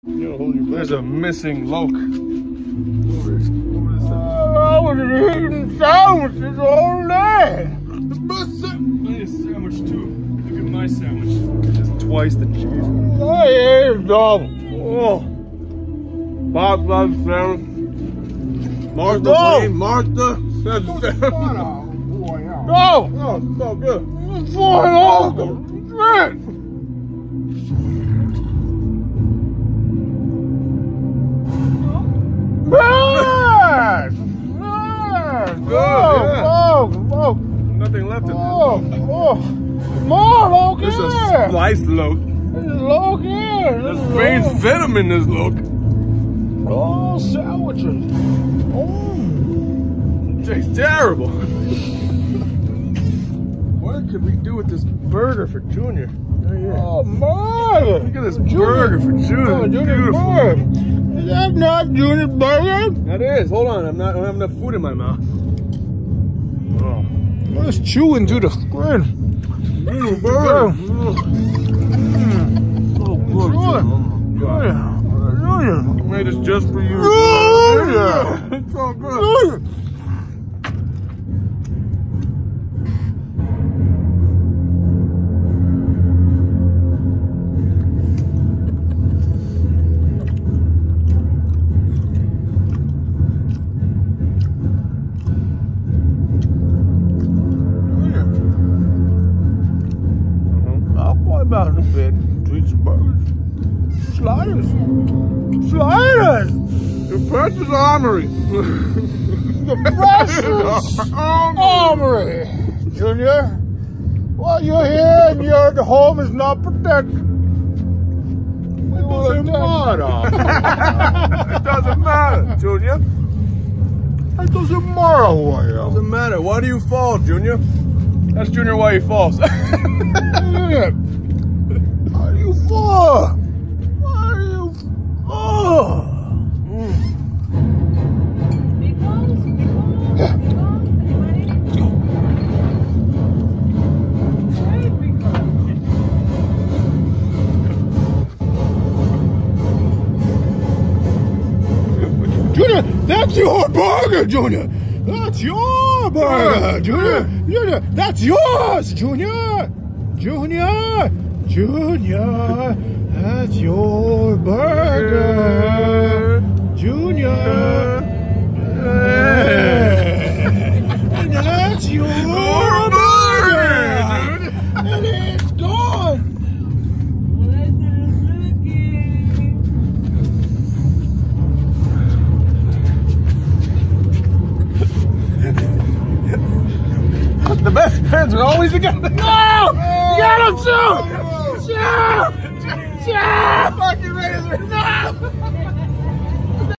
There's a missing loke. I was eating sandwiches all day. The best sandwich. I need a sandwich too. Look at my sandwich. Just twice the cheese. I ate it all. Oh. Bob's loves sandwich. Martha, Wayne, Martha. That's the sandwich. Go! Oh, so good. It's flying over. Shit! Man! Go! Nothing left in there. More loke This is a here! spliced loke. There's loke here! There's veins venom in this loke. Oh, sandwiches! Oh! It tastes terrible. What could we do with this burger for Junior? Oh, man! Look at this burger for Junior. Oh, Junior's Beautiful. burger. Is that not Junior's burger? That is. Hold on. I don't have enough food in my mouth. Oh. Let's chew into the screen. Burger. So good. God. I made this just for you. It's so good. About the bed, tweets and burgers. Sliders. Sliders! The Precious Armory. The Precious Armory. Junior, while you're here and the home is not protected. It doesn't matter. It doesn't matter, Junior. It doesn't matter who I am. Doesn't matter. Why do you fall, Junior? That's Junior why he falls. How do you fall? Why do you fall? Junior, that's your burger, Junior. That's your burger, Junior. Junior, that's yours, Junior. Junior, Junior, that's your burger. Junior, that's your burger. And it's gone. The best friends are always together. No! Get him, shoot! Shoot! Shoot! Fucking razor. No!